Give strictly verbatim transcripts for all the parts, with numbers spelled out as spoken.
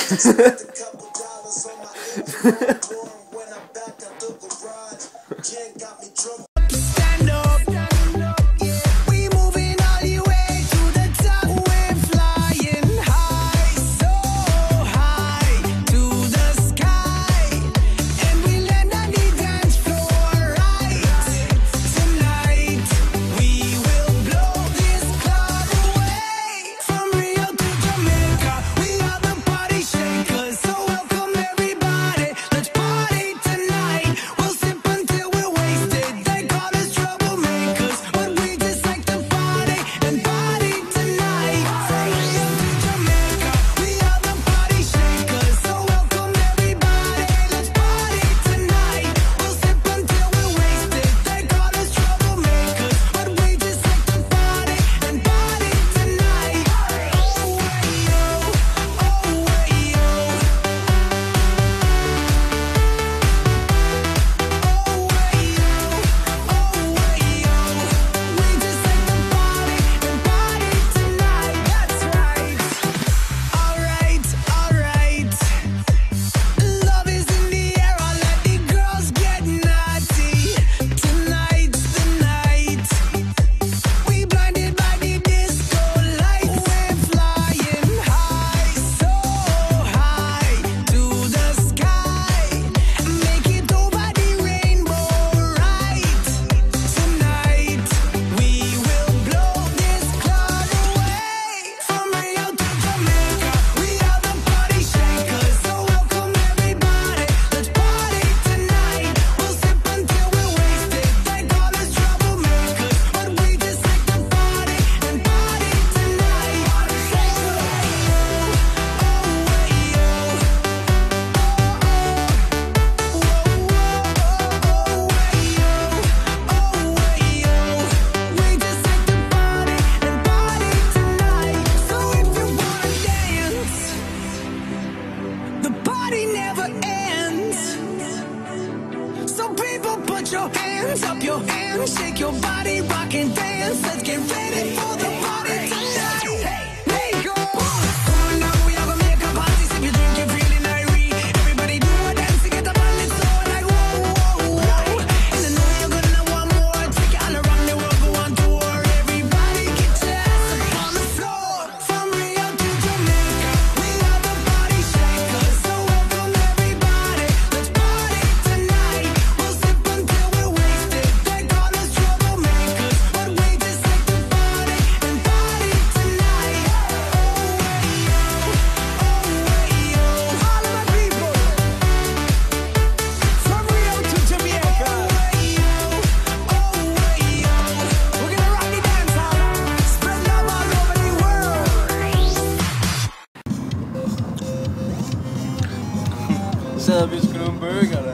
Stand up. We moving all the way to the top. We're flying high, so high to the sky, and we land on the dance floor right tonight. We will blow this cloud away. From Rio to Jamaica, we are the party shakers. So welcome everybody. Let's party tonight. We'll sip until we're wasted. They call us troublemakers, but we just like to party and party tonight. From Rio to Jamaica, we are the party shakers. So welcome everybody. Let's party tonight. We'll sip until we're wasted. They call us troublemakers, but we just like to party and party tonight. Oh way yo, oh way yo, oh way yo, oh way yo. We just like to party and party tonight. That's right. Alright, alright. Love is in the air. I'll let the girls get naughty. Tonight's the night. We blinded by the disco lights. We're flying high, so high to the sky. Make it over the rainbow right tonight. We will blow this cloud away. From Rio to Jamaica, we are the party shakers. So welcome everybody. Let's party tonight. We'll sip until we're wasted. They call us troublemakers, but we just like to party and party tonight. Oh way yo, oh way yo, oh oh way yo, oh way yo. We just like to party and party tonight. So if you wanna dance, the party never ends. So people put your hands up, your hands, shake your body, rock and dance. Let's get ready for the party tonight. Hey, go. Come on now, we are gonna make a party. Sip your drink, you're feeling irate. Everybody do a dance to get the body so like whoa, whoa, whoa. And I know you're gonna want more. Take it all around the world, go on tour. Everybody get your ass up on the floor. From Rio to Jamaica, we are the party shakers. So welcome everybody. Let's party tonight. We'll sip until we're wasted. They call us troublemakers, but we just like to party and party tonight. Oh way yo, oh way yo. All of my people, from Rio to Jamaica. Oh way yo, oh way yo. We're gonna rock the dance hall, spread love all over the world. Serbisk rumburgare.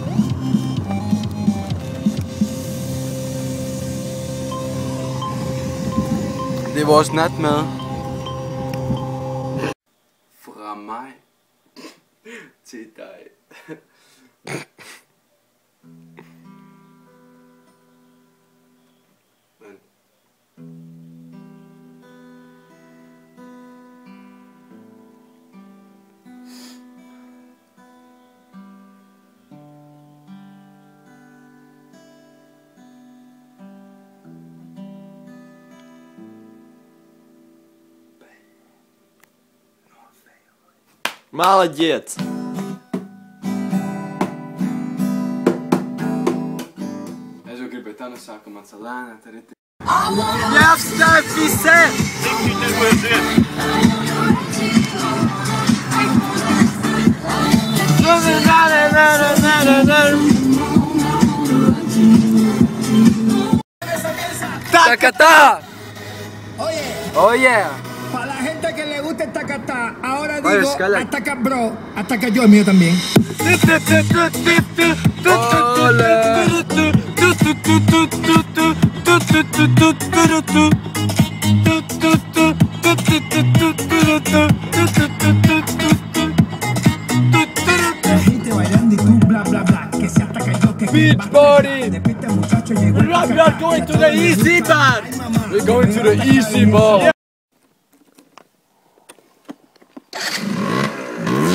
Det er vores natmad. Fra mig til dig. Men. Молодец! Es jau gribu tā nosāka man salēnā, tā reti. Я вставь все! ¡Tacatá! Oye, Oh yeah! para la gente que le gusta el tacatá, ahora Oye, digo escala. ataca bro, ataca yo el mío también. La gente bailando y tú bla bla bla, que se ataca yo que Beach body! Despiste muchacho llegó el We are tacatá. going to the easy part! Ay, mamá. We're going to the easy ball!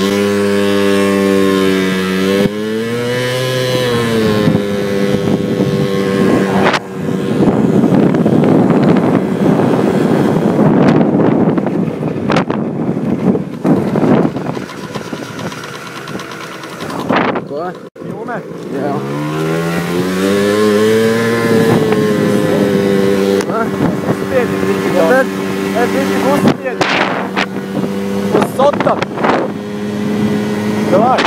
Ej, vidi, uspjeti. Osotan. Давай.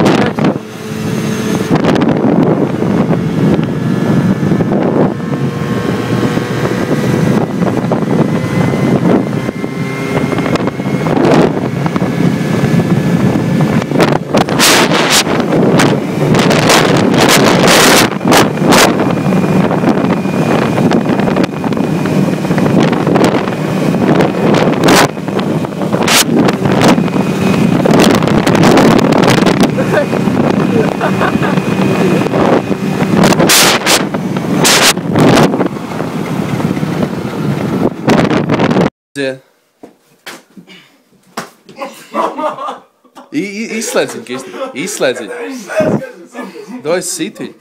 I, i, izslēdz viņu, Kristi. Izslēdz viņu. Doj sit viņu.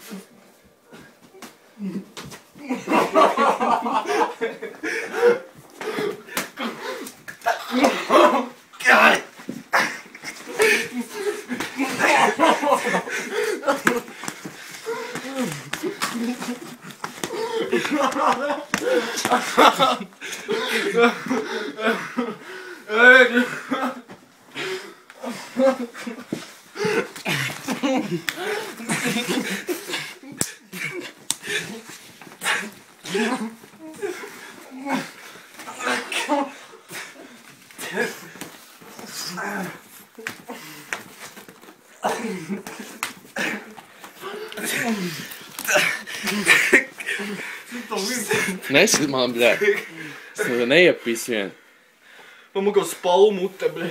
Nesit man, bļā. Es tev neiepīs vien. Man kaut spalu mute, bļā.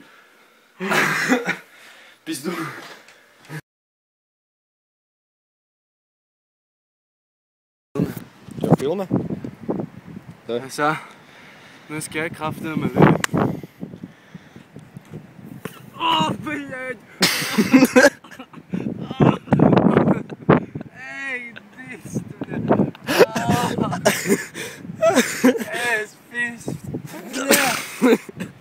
Pizdu. Čo filma? Så, nu skal jeg kraftedeme løbe. Åh, blядь! Ej, dist! Ej, spis!